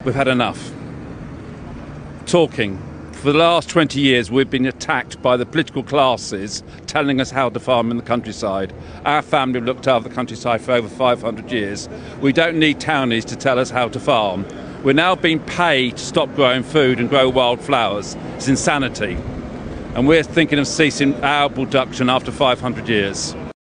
We've had enough talking. For the last 20 years we've been attacked by the political classes telling us how to farm in the countryside. Our family have looked after the countryside for over 500 years. We don't need townies to tell us how to farm. We're now being paid to stop growing food and grow wildflowers. It's insanity. And we're thinking of ceasing our production after 500 years.